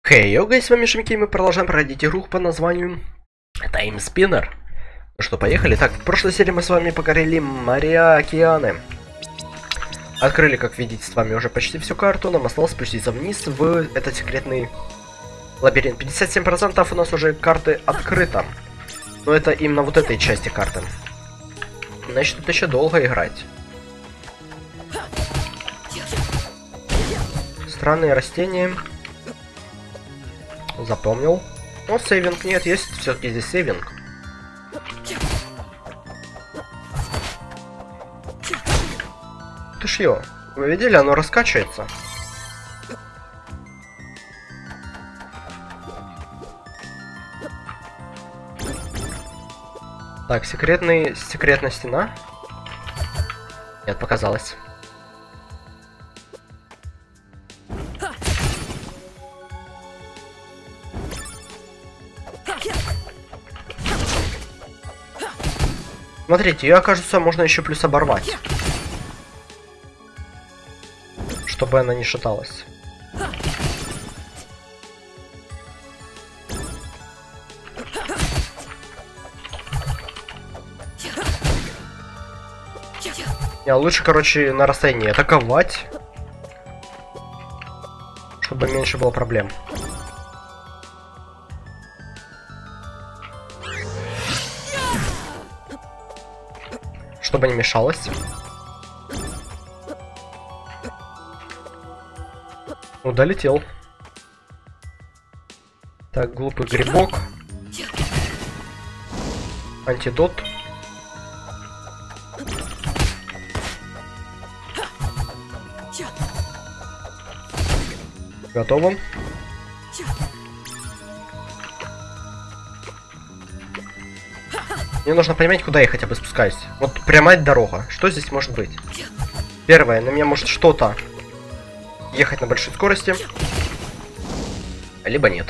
Хей, йога, с вами Шимки, и мы продолжаем проходить игру по названию Time Spinner. Ну что, поехали. Так, в прошлой серии мы с вами покорили моря, океаны. Открыли, как видите, с вами уже почти всю карту. Нам осталось спуститься вниз в этот секретный лабиринт. 57% у нас уже карты открыто. Но это именно вот этой части карты. Значит, тут еще долго играть. Странные растения. Запомнил. Но сейвинг нет, есть все-таки здесь сейвинг. Ты ж ё, вы видели, оно раскачивается. Так, секретная стена. Нет, показалось. Смотрите, ее, кажется, можно еще плюс оборвать. Чтобы она не шаталась. Не, лучше, короче, на расстоянии атаковать. Чтобы меньше было проблем. Чтобы не мешалось. Долетел. Так, глупый грибок. Антидот. Готово. Мне нужно понимать, куда я хотя бы спускаюсь. Вот прямая дорога. Что здесь может быть? Первое, на меня может что-то ехать на большой скорости. Либо нет.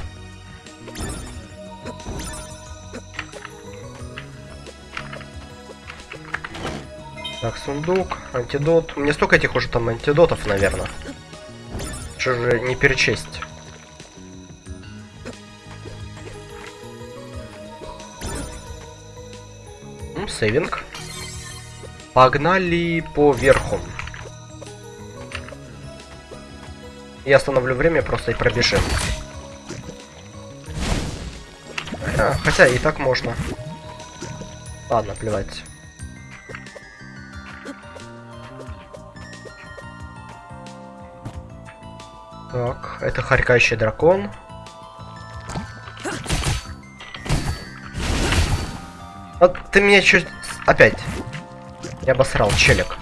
Так, сундук, антидот. Мне столько этих уже там антидотов, наверное. Что же не перечесть. Сейвинг. Погнали по верху. Я остановлю время просто и пробежим. Хотя и так можно. Ладно, плевать. Так, это харкающий дракон. Вот ты меня чуть... Опять. Я обосрал, челик.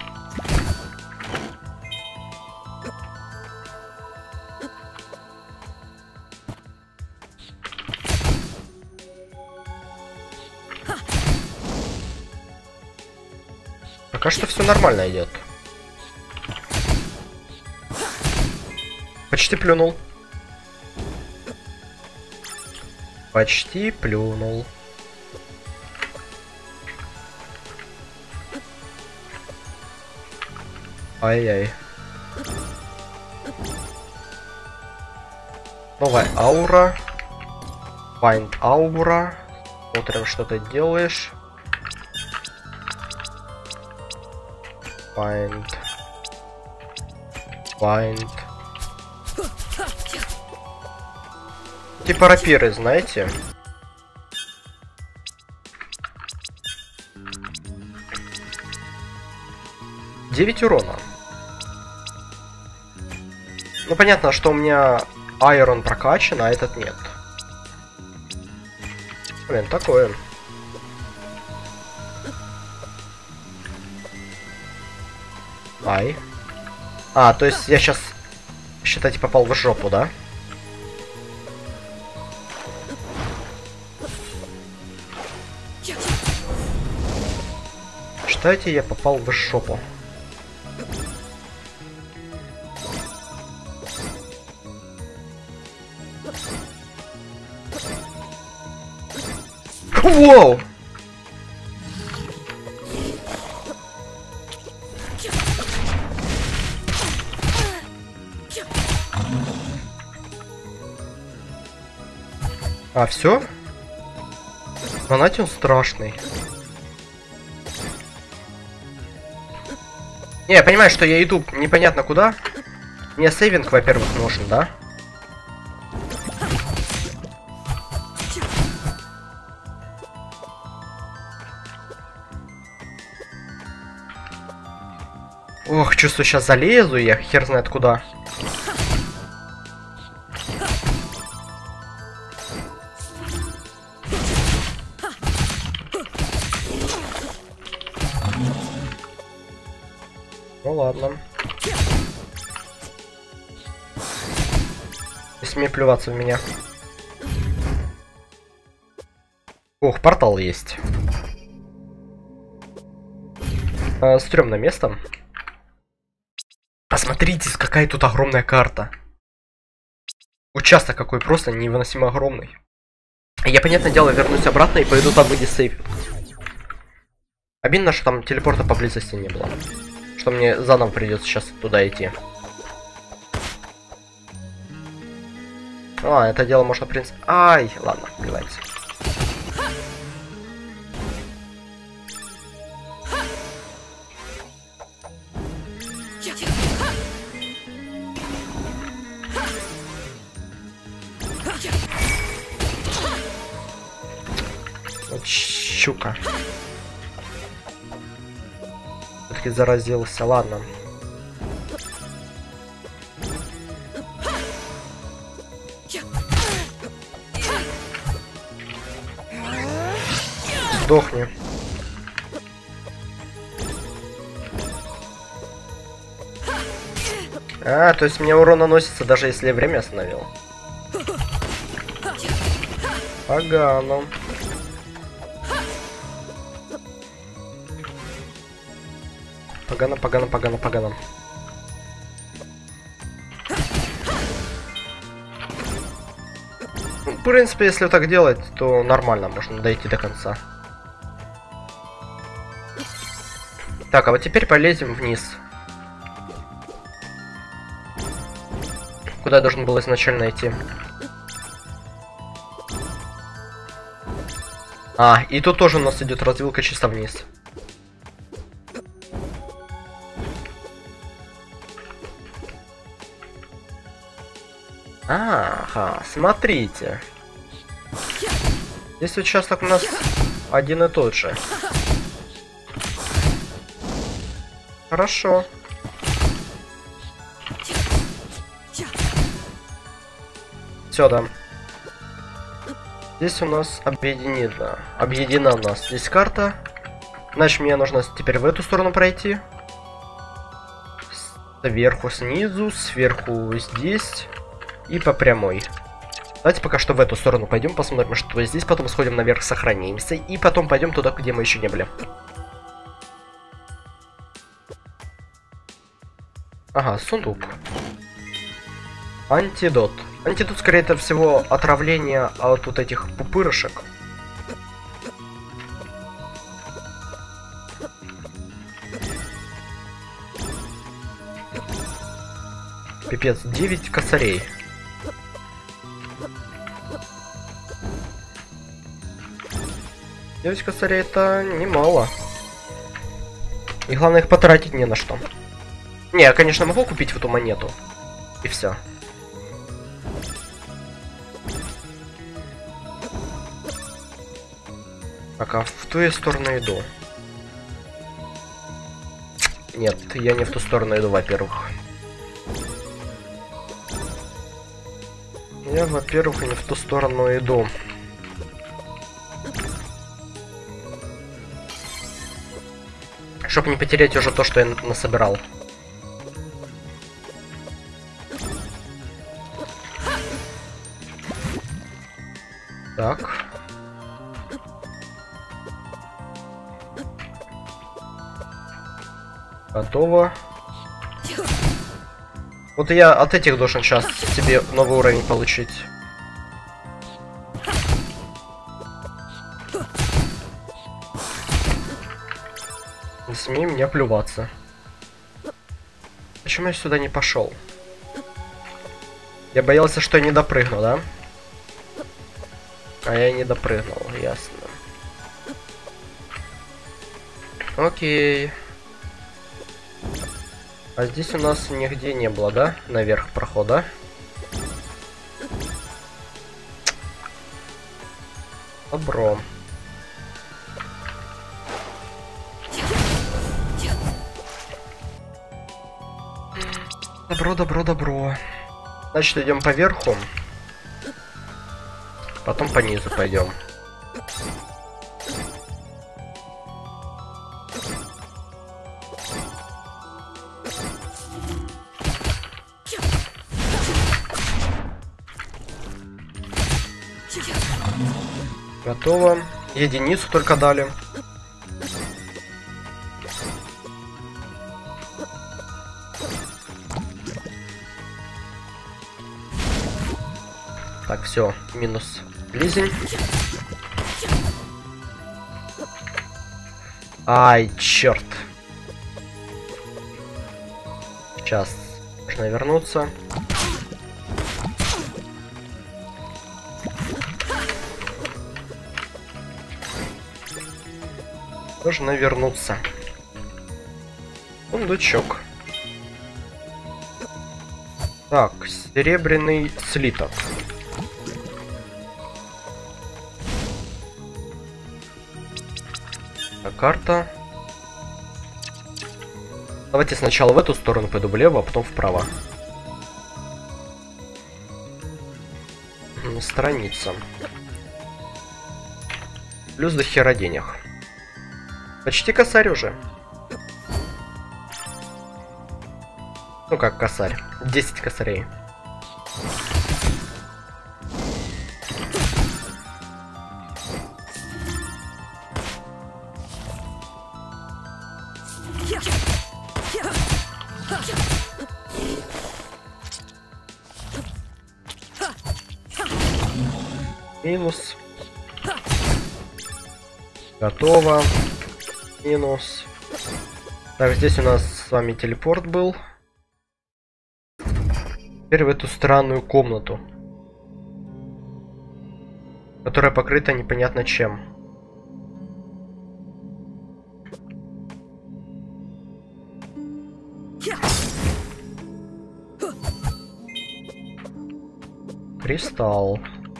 Пока что все нормально идет. Почти плюнул. Почти плюнул. Ай-яй. Новая аура. Find аура. Смотрим, что ты делаешь. Find. Типа рапиры, знаете? Девять урона. Ну понятно, что у меня Айрон прокачан, а этот нет. Блин, такое. Ай. А, то есть я сейчас, считайте, попал в жопу, да? Считайте, я попал в жопу. Воу! А, все? Фанатик он страшный. Не, я понимаю, что я иду непонятно куда. Мне сейвинг, во-первых, нужен, да? Ох, чувствую, сейчас залезу я, хер знает куда. Ну ладно. Не смей плеваться в меня. Ох, портал есть. Стрёмное место. Посмотрите, какая тут огромная карта. Участок какой просто невыносимо огромный. Я, понятное дело, вернусь обратно и пойду там, где сейф. Обидно, что там телепорта поблизости не было. Что мне заново придется сейчас туда идти. А, это дело можно, в принципе... Ай, ладно, плевать. Вот щука. Все-таки заразился, ладно. Сдохни. А, то есть мне урон наносится, даже если я время остановил. Погано. Погано, погано, погано, погано. В принципе, если так делать, то нормально, можно дойти до конца. Так, а вот теперь полезем вниз. Куда я должен был изначально идти? А, и тут тоже у нас идет развилка чисто вниз. Ага, смотрите. Здесь участок у нас один и тот же. Хорошо. Все, да. Здесь у нас объединена у нас здесь карта. Значит, мне нужно теперь в эту сторону пройти. Сверху снизу, сверху здесь. И по прямой. Давайте пока что в эту сторону пойдем, посмотрим, что здесь. Потом сходим наверх, сохранимся. И потом пойдем туда, где мы еще не были. Ага, сундук. Антидот. Антидот, скорее всего, отравление от вот этих пупырышек. Пипец, 9 косарей. Девять косарей это немало. И главное их потратить не на что. Не, я, конечно, могу купить в эту монету. И все. Так, а в ту сторону иду. Нет, я не в ту сторону иду, во-первых. Я, во-первых, не в ту сторону иду. Чтоб не потерять уже то, что я насобирал. Так. Готово. Вот я от этих должен сейчас себе новый уровень получить. Не смей мне плюваться. Почему я сюда не пошел? Я боялся, что я не допрыгну, да? А я не допрыгнул, ясно. Окей. А здесь у нас нигде не было, да? Наверх прохода. Добро. Добро, добро, добро. Значит, идем по верху. Потом по низу пойдем. Готово. Единицу только дали. Так, все, минус лизень. Ай, черт. Сейчас нужно вернуться. Нужно вернуться. Сундучок. Так, серебряный слиток. Карта. Давайте сначала в эту сторону пойду влево, а потом вправо. Страница. Плюс до хера денег. Почти косарь уже. Ну как косарь. 10 косарей. Минус. Готово. Минус. Так, здесь у нас с вами телепорт был. Теперь в эту странную комнату, которая покрыта непонятно чем. Кристалл.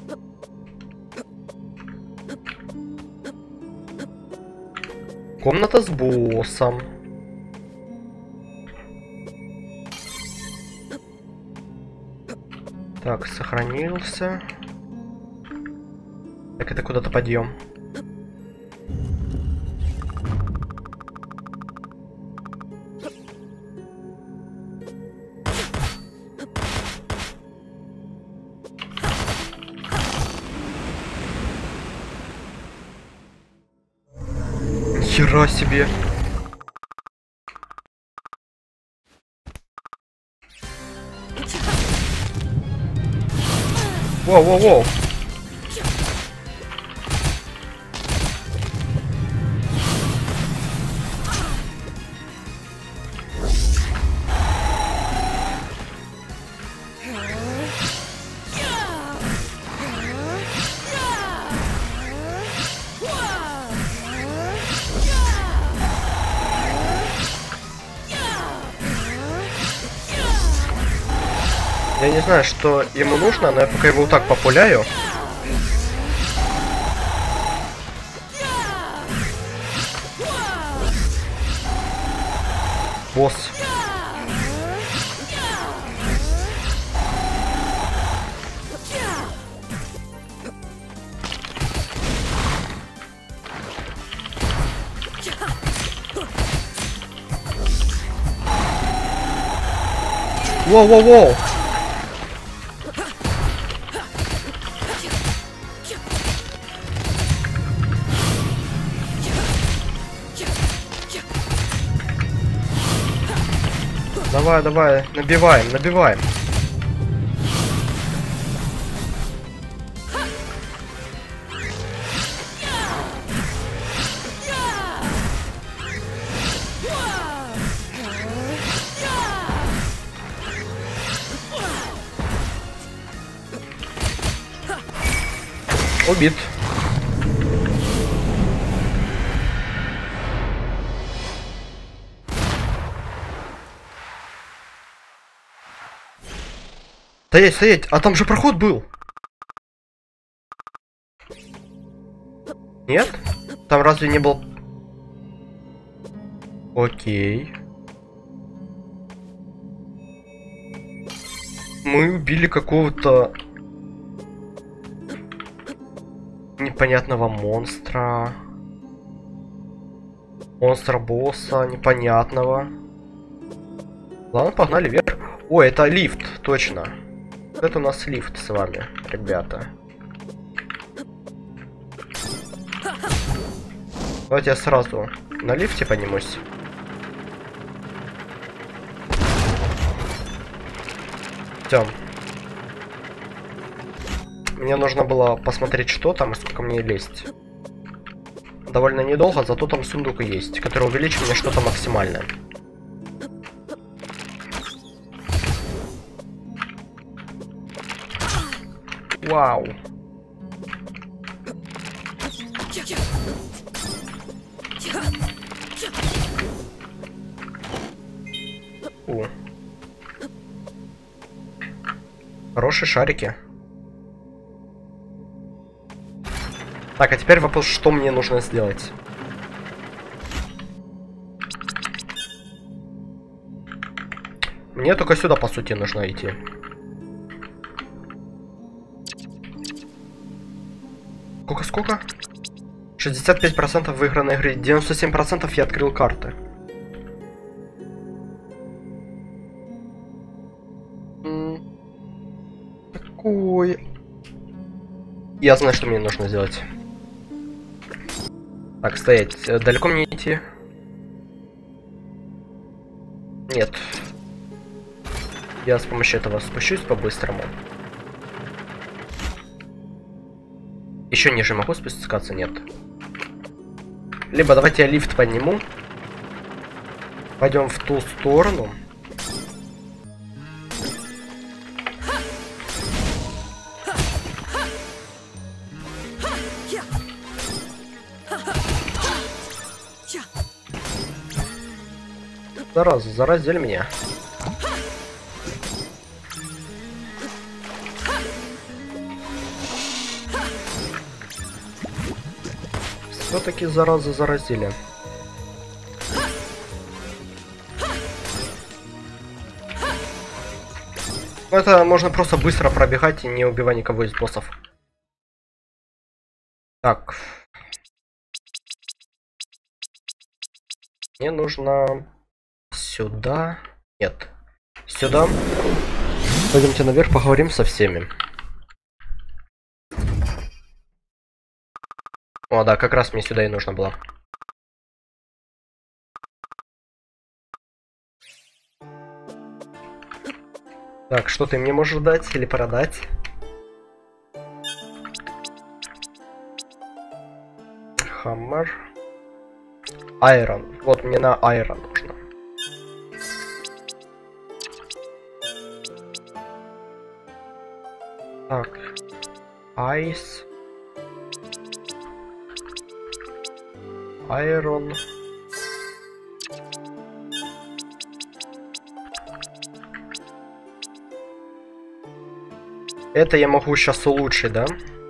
Комната с боссом. Так, сохранился. Так, это куда-то подъем. Хера себе. Воу-воу-воу. Я не знаю, что ему нужно, но я пока его вот так популяю. Босс. Воу-воу-воу. Давай, давай, набиваем, набиваем. Убит. Стоять, стоять! А там же проход был! Нет? Там разве не был... Окей. Мы убили какого-то... непонятного монстра. Монстра-босса непонятного. Ладно, погнали вверх. Ой, это лифт, точно. Это у нас лифт с вами, ребята. Давайте я сразу на лифте поднимусь. Всё. Мне нужно было посмотреть, что там и сколько мне лезть. Довольно недолго, зато там сундук есть, который увеличит мне что-то максимальное. Вау. Хорошие шарики. Так, а теперь вопрос, что мне нужно сделать? Мне только сюда, по сути, нужно идти. Сколько? 65% выигранной игры. 97% я открыл карты. Такой. Я знаю, что мне нужно сделать. Так, стоять. Далеко мне идти? Нет. Я с помощью этого спущусь по-быстрому. Еще ниже могу спускаться? Нет. Либо давайте я лифт подниму. Пойдем в ту сторону. Зараза, заразили меня. Все-таки заразы заразили. Ну, это можно просто быстро пробегать и не убивать никого из боссов. Так. Мне нужно сюда. Нет. Сюда. Пойдемте наверх, поговорим со всеми. О, да, как раз мне сюда и нужно было. Так, что ты мне можешь дать или продать? Хаммер. Айрон. Вот мне на айрон нужно. Так. Айс. Айрон. Это я могу сейчас улучшить, да?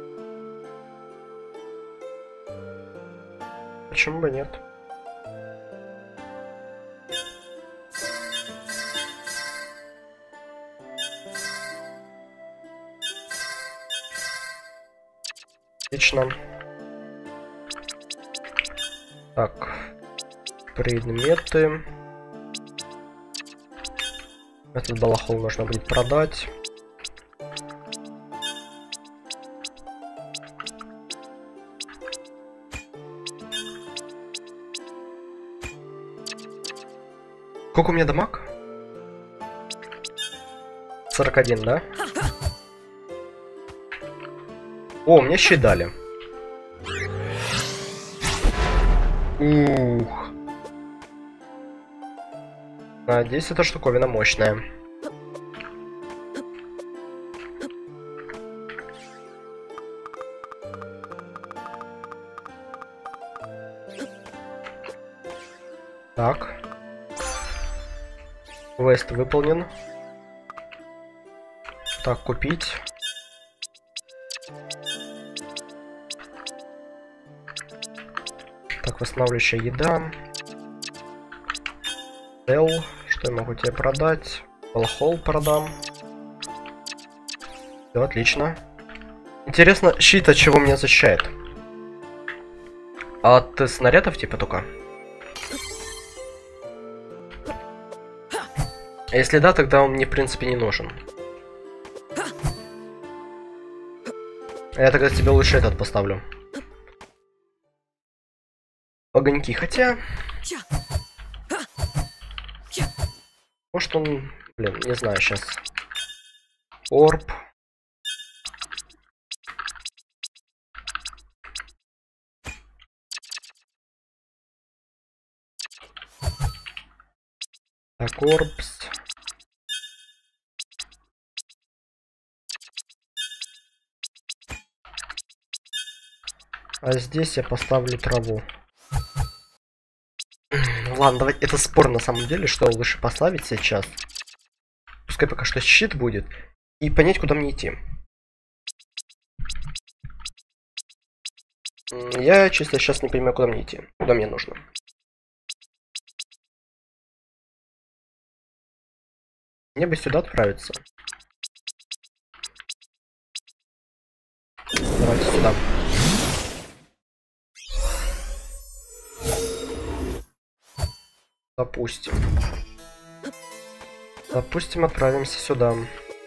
Почему бы нет? Отлично. Так. Предметы. Этот балахол нужно будет продать. Сколько у меня дамаг? 41, да? О, мне щит дали. Ух. Надеюсь, эта штуковина мощная. Так. Квест выполнен. Так, купить. Так, восстанавливающая еда. Эл, что я могу тебе продать? Алхол продам. Все, отлично. Интересно, щит от чего меня защищает? От снарядов типа только? А если да, тогда он мне в принципе не нужен. Я тогда тебе лучше этот поставлю. Огоньки, хотя... Может он... Блин, не знаю сейчас. Орб. Так, орбс. А здесь я поставлю траву. Ладно, давай, это спор на самом деле, что лучше поставить сейчас. Пускай пока что щит будет. И понять, куда мне идти. Я, честно, сейчас не понимаю, куда мне идти. Куда мне нужно. Мне бы сюда отправиться. Давайте сюда. Допустим. Допустим, отправимся сюда.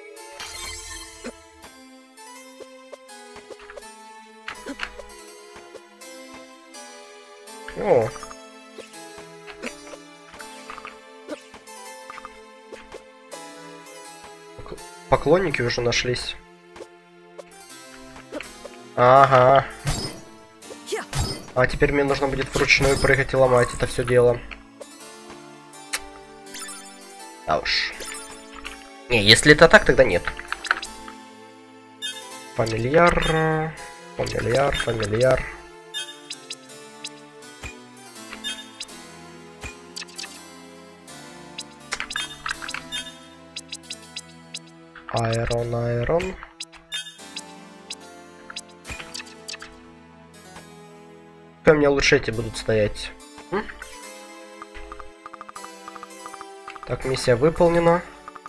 О. Поклонники уже нашлись. Ага. А теперь мне нужно будет вручную прыгать и ломать это все дело. Да уж. Не, если это так, тогда нет. Фамильяр. Фамильяр, фамильяр. Айрон, айрон. У меня лучше эти будут стоять. Так, миссия выполнена.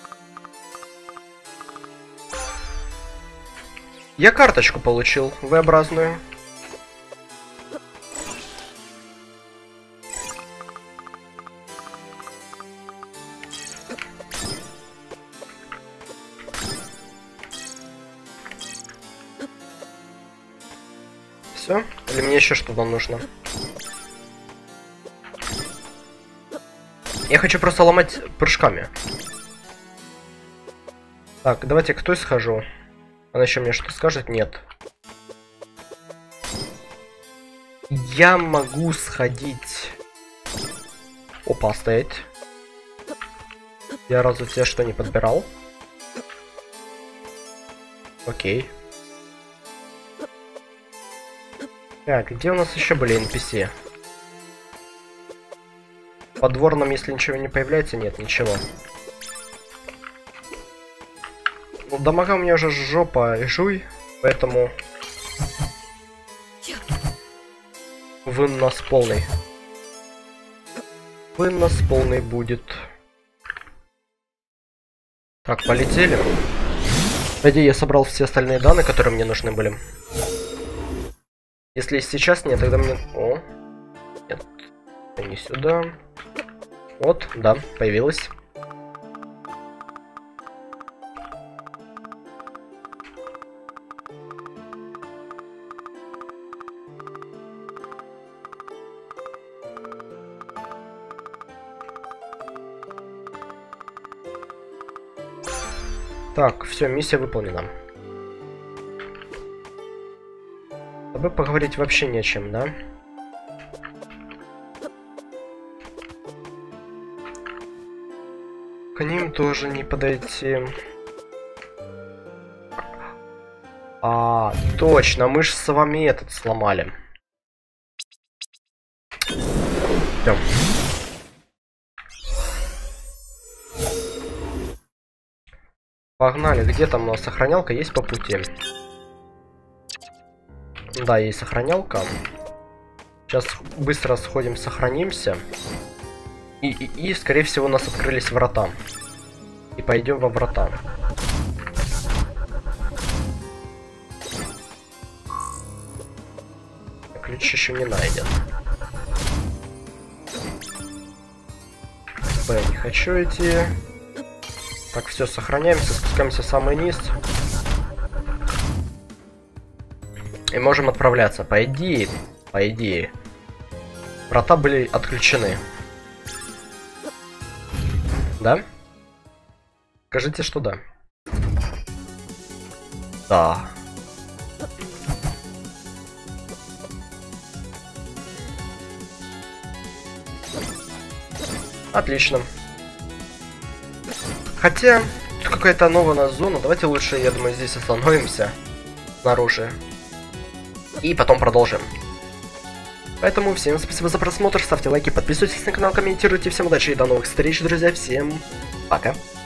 Я карточку получил, V-образную. Все? Или мне еще что-то нужно? Я хочу просто ломать прыжками. Так, давайте к той схожу. Она еще мне что скажет? Нет. Я могу сходить. Опа, стоять. Я разве тебе что не подбирал? Окей. Так, где у нас еще были NPC? Подворном, если ничего не появляется, нет, ничего. Ну, дамага у меня уже жопа жуй, поэтому... Вынос полный. Вынос полный будет. Так, полетели. По идее, я собрал все остальные данные, которые мне нужны были. Если сейчас нет, тогда мне... О! Нет. Не сюда. Вот, да, появилась. Так, все, миссия выполнена. С тобой поговорить вообще не о чем, да? К ним тоже не подойти. А, точно, мы же с вами этот сломали. Всё. Погнали. Где там у нас сохранялка? Есть по пути? Да, есть сохранялка. Сейчас быстро сходим, сохранимся. И, скорее всего, у нас открылись врата. И пойдем во врата. Ключ еще не найден. Б, не хочу идти. Так, все, сохраняемся, спускаемся в самый низ. И можем отправляться. По идее, врата были отключены. Да? Скажите, что да. Да. Отлично. Хотя, тут какая-то новая зона. Давайте лучше, я думаю, здесь остановимся. Снаружи. И потом продолжим. Поэтому всем спасибо за просмотр. Ставьте лайки, подписывайтесь на канал, комментируйте. Всем удачи и до новых встреч, друзья. Всем пока.